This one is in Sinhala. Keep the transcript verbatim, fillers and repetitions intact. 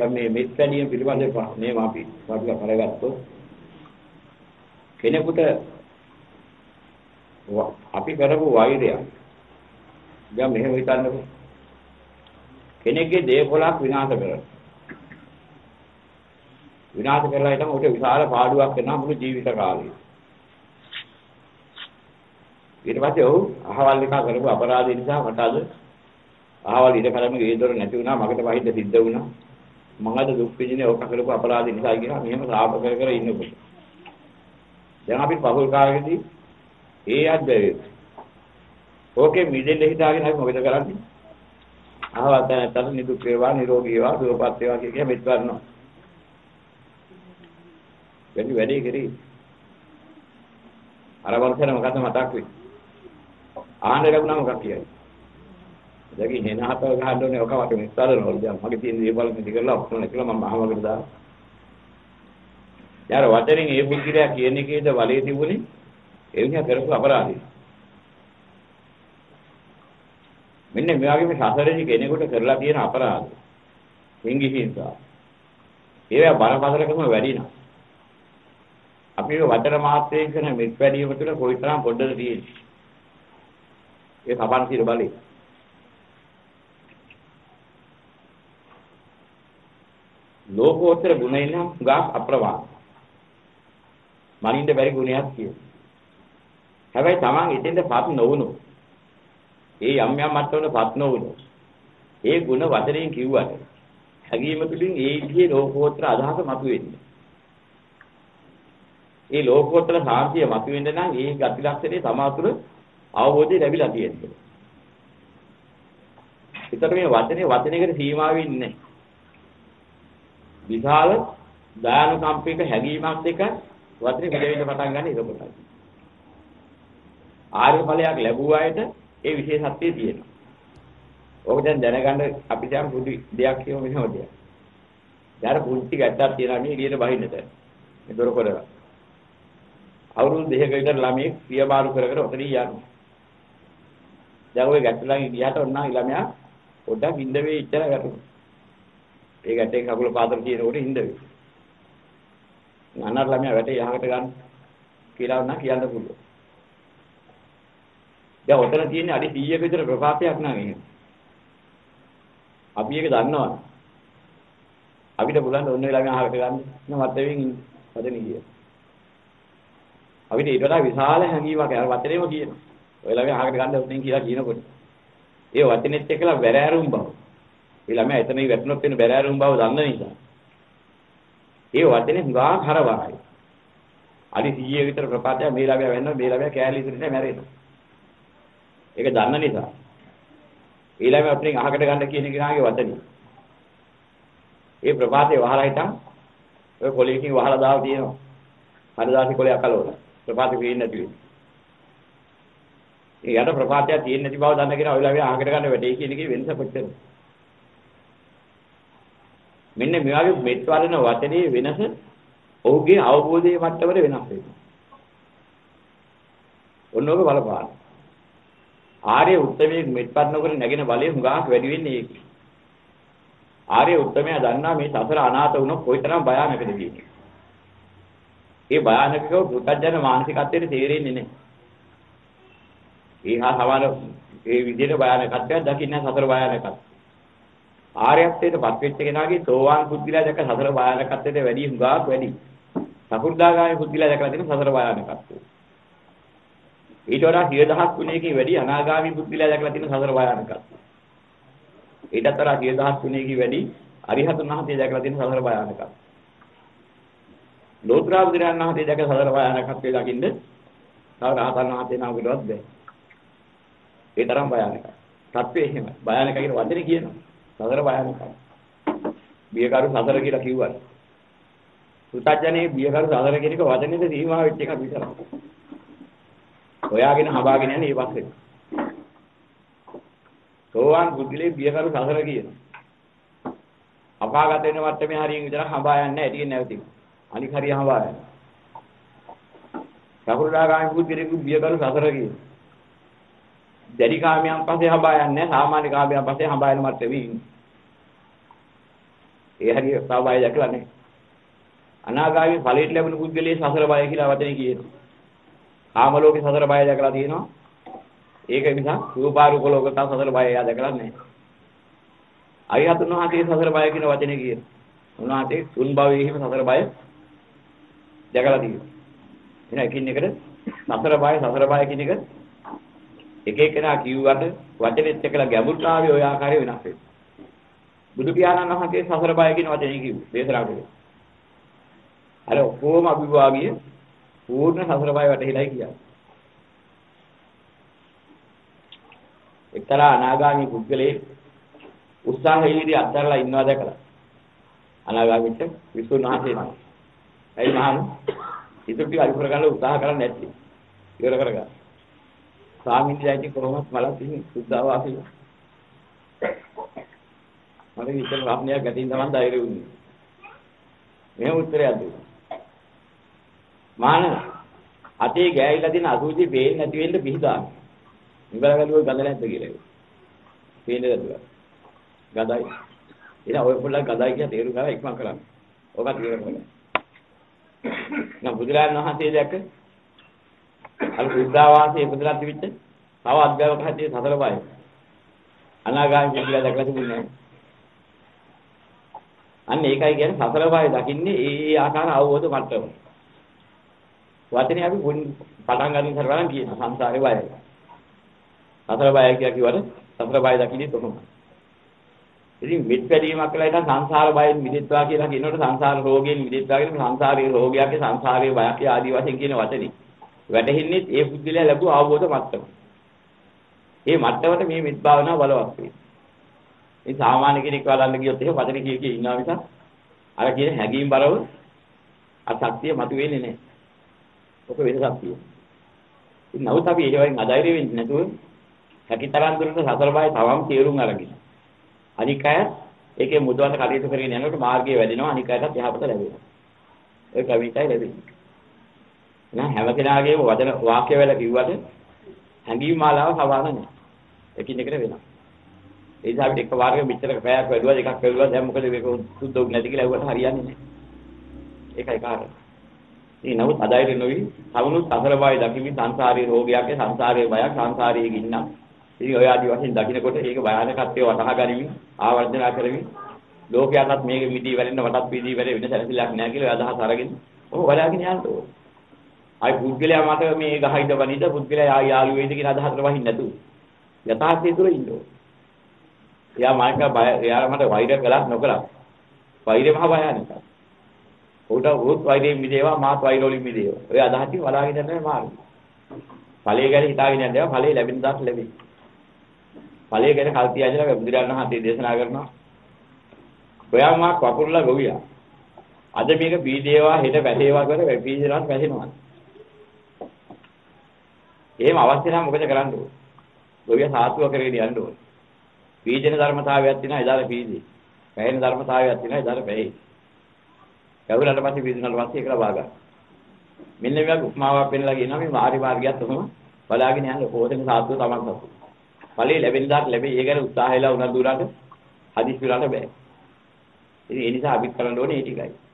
දැන් මේ මෙත් පැණිය පිළිබඳව මේ අපි අපි කරගත්තොත් කෙනෙකුට අපි කරපු වෛරය දැන් මෙහෙම හිතන්නකෝ කෙනෙක්ගේ දේපොළක් විනාශ කරනවා විනාශ කරලා හිටම උට විශාල පාඩුවක් වෙනවා මුළු ජීවිත කාලේ ඊට පස්සේ ඔහු අහවල් එක කරපු අපරාධය නිසා මට අද අහවල් ඉඩ කරම ගේ දොර නැති වුණා මකට වහින්න සිද්ධ වුණා මම අද දුක් විඳින්නේ ඕක කරපු අපරාධය නිසා කියලා මෙහෙම සාප කර කර ඉන්නකොට දැන් අපි පහුල් කාලෙකදී ඒ අද්දේ ඕකේ මිදෙන්න හිතාගෙන අපි මොකද කරන්නේ අහවල් දැනටත් නිදුක් වේවා නිරෝගී වේවා සුවපත් වේවා කිය කිය මෙත් කරනවා වැඩි වැඩි කරේ අර වන්සන මොකද මතක් වෙන්නේ ආහනේ ලැබුණා මොකක් කියයි දැන් ඉන්නේ හතව ගහන්න ඕනේ ඔක වට මෙත් කරනවලු දැන් මගේ තියෙන දේවල් නිදි කරලා ඔක්කොම කියලා මම අහවකට දාලා යාර වචනෙන් ඒ බුද්ධිලා කියන එකේද වලේ තිබුණේ ඒ විදිහ කරපු අපරාධය මෙන්න මේ වගේ මේ සසරේ කෙනෙකුට කරලා තියෙන අපරාධ හිංගිහිංසා ඒවා බරපතලකම වැඩි නා අපි වචන මාත්‍රයෙන් කරන මෙත් වැඩිම තුළ කොයිතරම් පොඩ්ඩද තියෙන්නේ ඒ සබන් සිර බලේ ලෝකෝත්තර ගුණය නම් ගා අප්‍රවාහ මනින්ද බැරි ගුණයක් තියෙනවා හැබැයි Taman ඉතින්දපත් නොවුණු ඒ යම් යම් මට්ටමකටපත් නොවුණු ඒ ගුණ වචනයෙන් කිව්වට හැඟීම තුළින් ඒ විදිහේ ලෝකෝත්තර අදහස මතුවෙන්නේ ඒ ලෝකෝත්තර සාන්තිය මතුවෙන්න නම් ඒ ගති ලක්ෂණේ සමාතුර අවබෝධය ලැබිලා තියෙනවා. ඒතර මේ වචනේ වචනයකට සීමා වෙන්නේ නැහැ. විශාල දායනුකම්පික හැඟීමක් එක වචනේ පිළිවෙන්න පටන් ගන්න එක කොටයි. ආර්ය ඵලයක් ලැබුවා අයට ඒ විශේෂත්වයේ තියෙනවා. ඕක දැන් දැනගන්න අපි දැන් පුදු දෙයක් කියමු මෙහෙම දෙයක්. යාර පුංචි ගැටයක් තියනවා මේ එළියට බහින්නට. මේ දොර කොටලා. අවුරුදු දෙකක විතර ළමයි පියමාරු කර කර ඔතන යනවා. දැන් ඔය ගැටලන් ගියාට ඔන්න ළමයා පොඩ්ඩක් ඉඳ වෙයි ඉච්චර ගැටුණා. ඒ ගැටේ කකුල පාදර තියෙනකොට ඉඳ වෙයි. අනර ළමයා වැටේ යහකට ගන්න කියලා වුණා කියන්න පුළුවන්. දැන් ඔතන තියෙන්නේ අඩි සීයක විතර ප්‍රපාතයක් නං එහෙම. අපි ඒක දන්නවා. අපිට පුළුවන් ඔන්න ළමයා අහකට ගන්න නමත් වෙමින් ඉන්න. හදන්නේ කියලා. අපිට ඊට වඩා විශාල හැඟීමක් අර වචනේම කියනවා. ඔය ළමයා අහකට ගන්න උත්ෙන් කියලා කියනකොට ඒ වචනේත් එක්කලා බැරෑරුම් බව. ඒ ළමයා එතන වැටුනොත් වෙන බැරෑරුම් බව දන්න නිසා. ඒ වචනේ හුඟා හරවරයි. අඩි සීය විතර ප්‍රපාතය මේ ළමයා වෙන්න මේ ළමයා කෑලි ඉදිරියට මැරෙනවා. ඒක දන්න නිසා. ඒ ළමයා උත්ෙන් අහකට ගන්න කියන කෙනාගේ වචනේ. ඒ ප්‍රපාතේ වහලා හිටන් ඔය කොලේකින් වහලා දාලා තියෙනවා. හරිදාසි කොලේ අකලවල. ප්‍රපාතේ පේන්නේ නැති වෙන්නේ. ඒ යට ප්‍රපාතය තියෙන්නේ නැති බව දන්න කෙනා ඔය ළමයා අහකට ගන්න වැඩේ කියන එකේ වෙනස කොච්චරද? මෙන්න මේ වගේ මෙත් වලන වචනේ වෙනස ඔහුගේ අවබෝධයේ මට්ටමට වෙනස් වෙනවා. ඔන්නෝක බලපාන. ආර්ය උත්තමයේ මෙත් පන්නකොට නැගෙන බලය හුඟක් වැඩි වෙන්නේ ඒකයි. ආර්ය උත්තමයා දන්නා මේ සසර අනාථ වුණොත් කොයිතරම් භයානකද කියන්නේ. ඒ භයානකව පුතජන මානසිකත්වයට තේරෙන්නේ නැහැ. ඒ හා සමාන ඒ විදිහට භයානකත්වයක් දකින්න සසර භයානකත්වය. ආර්යත්වයටපත් වෙච්ච කෙනාගේ සෝවාන් බුද්ධිලා දැක සසර භයානකත්වයට වැඩි හුඟක් වැඩි. සකු르දාගාමී බුද්ධිලා දැකලා තියෙන සසර භයානකත්වය. ඊට වඩා සිය දහස් ගුණයකින් වැඩි අනාගාමී බුද්ධිලා දැකලා තියෙන සසර භයානකත්වය. ඊටත් වඩා සිය දහස් ගුණයකින් වැඩි අරිහතුන් වහන්සේ දැකලා තියෙන සසර භයානකත්වය. ලෝත්‍රා බුදුරජාණන් වහන්සේ දැක සසර භයානකත්වය දකින්න තව රහතන් වහන්සේ නමකටවත් බැහැ. ඒ තරම් භයානකයි. තත්ත්වය එහෙමයි. භයානක කියන වචනේ කියනවා. සසර භයානකයි. බියකරු සසර කියලා කිව්වා. පුතඥනේ බියකරු සසර කියන එක වචනේද සීමා වෙච්ච එකක් විතරයි. හොයාගෙන හඹාගෙන යන්නේ මේ පස්සේ. සෝවාන් බුද්ධිලේ බියකරු සසර කියනවා. අපාගත වෙන මට්ටමේ හරියෙන් විතරක් හඹා යන්නේ නැහැ. ටිකෙන් නැවතිනවා. අනික හරිය හඹා යනවා. සකු르දාගාමී බුද්ධිලේ බියකරු සසර කියනවා. දැඩි කාමයන් පස්සේ හඹා යන්නේ නැහැ. සාමාන්‍ය කාමයන් පස්සේ හඹා යන මට්ටමේ ඉන්නේ. ඒ හරිය සබය දැකලා නැහැ. අනාගාමී ඵලයට ලැබෙන පුද්ගලයේ සසර බය කියලා වචනේ කියනවා. කාම ලෝකේ සසර බය දැකලා තියෙනවා. ඒක නිසා රූපාරූප ලෝකේ තව සසර බය එයා දැකලා නැහැ. අරිහතුන් වහන්සේ සසර බය කියන වචනේ කියනවා. උන්වහන්සේ තුන් භවයේම සසර බය දැකලා තියෙනවා. එහෙනම් එකින් එකට සසර බය සසර බය කියන එක එක එකනා කිව්වට වචනේත් එක්කලා ගැඹුරතාවය ওই ආකාරය වෙනස් වෙනවා. බුදු පියාණන් වහන්සේ සසර බය කියන වචනේ කිව්වේ දේශනා කළේ. අර ඔක්කොම අභිභාගිය පූර්ණ සසර බය වැටහිලායි කියන්නේ. එක්තරා අනාගාමී පුද්ගලයෙක් උත්සාහයේදී අත්හැරලා ඉන්නවා දැකලා අනාගාමීට විසුණු වහන්සේ නම. එයි මහාන ඉතුරු ටික අයින් කරගන්න උත්සාහ කරන්නේ නැති. ඉවර කරගන්න. ස්වාමීන් වහන්සේ කොහොමද මලක් ඉන්නේ සුද්ධාවාසී. මට විතර රාත්‍රියක් ගැටින් තමයි ධෛර්යය උන්නේ. මෙහෙම උත්තරයක් දුන්නා. මාන අතේ ගෑවිලා තියෙන අසුචි පේන්නේ නැති වෙන්න පිහිදාන. ඉබලගලුව ගඳ නැද්ද කියලා. පේන්නේ නැතුව. ගඳයි. ඉතින් ඔය පොල්ල ගඳයි කියලා තේරුම් ගන්න ඉක්මන් කරන්න. ඔක තේරෙන්නේ. නම් බුදුරජාණන් වහන්සේ දැක්ක අර බුද්ධාවාසයේ බුදුරජාණන් තිබිච්ච තව අධ්‍යාපක හැටියේ සතර බය. අනාගාමී කියලා දැකලා තිබුණේ නැහැ. අන්න ඒකයි කියන්නේ සතර බය දකින්නේ ඒ ආකාර අවබෝධ මට්ටම. වචනේ අපි පටන් ගන්න ඉස්සරහම කියන සංසාරේ බයයි. සතර බය කියලා කිව්වට සතර බය දකින්නේ කොහොමද? ඉතින් මෙත් වැඩිමක් කළා ඉතින් සංසාර බයෙන් මිදෙත්වා කියලා කියනකොට සංසාර රෝගයෙන් මිදෙත්වා කියන සංසාරයේ රෝගයක්ගේ සංසාරයේ බයක් ආදී වශයෙන් කියන වචනේ. වැටෙන්නේ ඒ බුද්ධිලයා ලැබුව අවබෝධ මට්ටම. මේ මට්ටමට මේ මෙත් භාවනාව බලවත් වෙයි. මේ සාමාන්‍ය කෙනෙක් වලන්න ගියොත් එහෙම වචනේ කිය කිය ඉන්නවා මිසක් අර කියන හැඟීම් බරව අසත්‍ය මතුවෙන්නේ නැහැ. ඔක වෙනසක් තියෙනවා. ඉතින් නමුත් අපි ඒවෙන් අධෛර්ය වෙන්නේ නැතුව හැකිතරම් දුරට සතර බය තවම තේරුම් අරගෙන. අනික් අය ඒකේ මුදවන්න කටයුතු කරගෙන යනකොට මාර්ගය වැඩෙනවා අනික් අයටත් යහපත ලැබෙනවා. ඒ ක්‍රමයටයි ලැබෙන්නේ. නෑ හැම කෙනාගේම වචන වාක්‍ය වල කිව්වට හැඟීම් මාලාව සමාන නැහැ. එකින් එකට වෙනවා. ඒ නිසා අපිට එකපාරක මෙච්චර පැයක් වැඩුවා එකක් වැඩුවා දැන් මොකද මේක සුද්ධ නැති කියලා ඇහුවට හරියන්නේ නැහැ. ඒකයි කාරණා. ඉතින් නමුත් අධෛර්ය නොවි තවනුත් අසර බය දකිමින් සංසාරයේ රෝගයක් සංසාරයේ බයක් සංසාරයේ ගින්නක්. ඉතින් ඔය ආදි වශයෙන් දකින්නකොට ඒක භයානකත්වය වටහා ගනිමින් ආවර්ජනා කරමින් ලෝකයන්වත් මේක මිදී වැරෙන්න වටත් පිදී වැරෙ වෙන සැලසිල්ලක් නැහැ කියලා අදහස් අරගෙන ඔහොම බලාගෙන යන්න ඕන. ආයි පුද්ගලයා මට මේ ගහින්ද වනිද පුද්ගලයා ආයි යාළු වේද කියන අදහසට වහින්න නැතුව යථාර්ථය තුළ ඉන්න ඕන. එයා මායක බය එයා මට වෛර කළා නොකළා. වෛරය මහ භයානකයි. උට උත් වෛරයෙන් මිදේවා මාත් වෛරවලින් මිදේවා. ඔය අදහසින් බලාගෙන යන්නේ මාර්ගය. ඵලයේ ගැන හිතාගෙන යනවා ඵලයේ ලැබෙන දාස් ලැබෙයි. ඵලයේ ගැන කල්පිය ඇදලා බුදුරජාණන් වහන්සේ දේශනා කරනවා. ඔයාම කපුරුලා ගොවියා. අද මේක බීජේවා හෙට වැටේවා කියලා බීජේවත් වැටෙනවා. එහෙම අවශ්‍ය නම් මොකද කරන්න ඕනේ? ගොවියා සාතුව කරගෙන යන්න ඕනේ. බීජන ධර්මතාවයක් තියෙනවා එදාට බීජේ. වැහෙන ධර්මතාවයක් තියෙනවා එදාට වැහේ. කවුරුහට පස්සේ බීජනවල පස්සේ කියලා වාගා. මෙන්න මේක උපමාවක් වෙන්නලා කියනවා මේ මාරි මාර්ගයත් උනම බලාගෙන යන්න කොහොමද සාතුව තමන්ට. ඵලයේ ලැබෙන දාට ලැබෙයි. ඒ ගැන උත්සාහයලා උනන්දු උනට හදිස්සි උනට බෑ. ඉතින් ඒ නිසා අපි කරන්න ඕනේ ඒ ටිකයි.